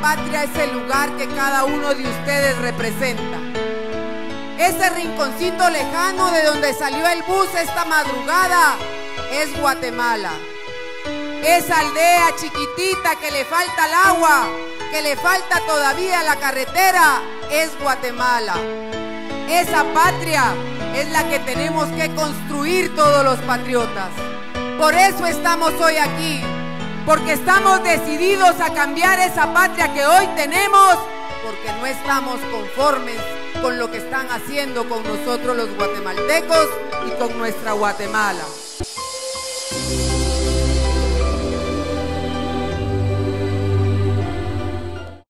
patria es el lugar que cada uno de ustedes representa. Ese rinconcito lejano de donde salió el bus esta madrugada es Guatemala. Esa aldea chiquitita que le falta el agua, que le falta todavía la carretera, es Guatemala. Esa patria es la que tenemos que construir todos los patriotas. Por eso estamos hoy aquí, porque estamos decididos a cambiar esa patria que hoy tenemos, porque no estamos conformes con lo que están haciendo con nosotros los guatemaltecos y con nuestra Guatemala.